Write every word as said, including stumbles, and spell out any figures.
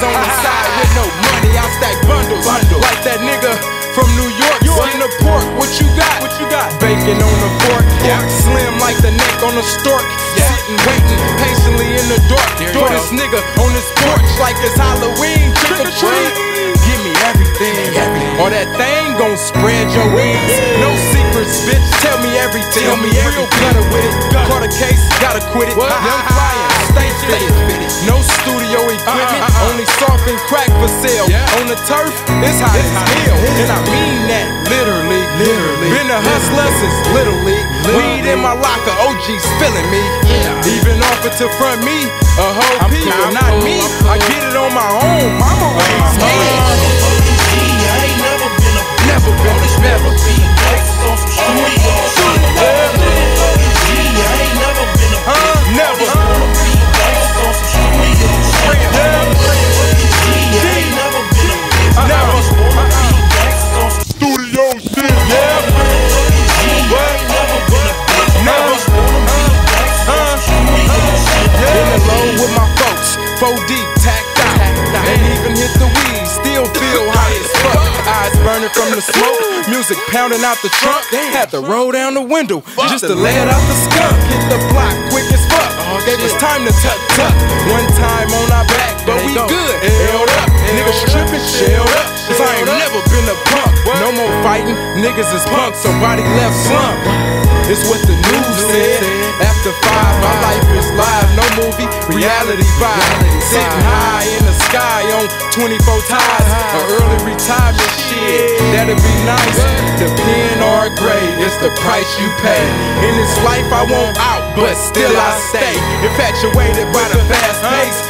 on the side with no money, I stack bundles. Bundle. Like that nigga from New York, skin the pork. What you got? What you got? Bacon on the fork. Yeah. Slim like the neck on a stork. Yeah. Sitting waiting patiently in the dark for this nigga on his porch like it's Halloween. Trick or treat. Give me everything. everything. Or that thing gon' spread your wings. No secrets, bitch. Tell me everything. Tell me real gutter with it. Caught a case, gotta quit it. Young flying, stay fitted. No studio equipment, uh, uh, uh. only soft and crack for sale. Yeah. On the turf, it's hot as hell, and I mean that literally. Literally, been a hustler since little league. Weed in my locker, O G's feeling me. Yeah. Even offered to front me a whole P, but not me. I get it on my own. Mama raised me. I ain't never been a never been a never been gangsters on some street. I ain't never been a huh? Never. four deep, tacked out, ain't even hit the weed, still feel high as fuck. Eyes burning from the smoke, music pounding out the trunk. Had to roll down the window just to let out the skunk. Hit the block quick as fuck, gave us time to tuck tuck. One time on our back, but we good, held up. Niggas tripping, shelled up, cause I ain't never been a punk. No more fighting, niggas is punks, so body left slump. It's what the news said. After five, my life is live, no movie, reality vibe. Sitting high in the sky on twenty-four ties. An early retirement shit, that'd be nice. The pen or grade, it's the price you pay. In this life I won't out, but still I stay. Infatuated by the fast pace,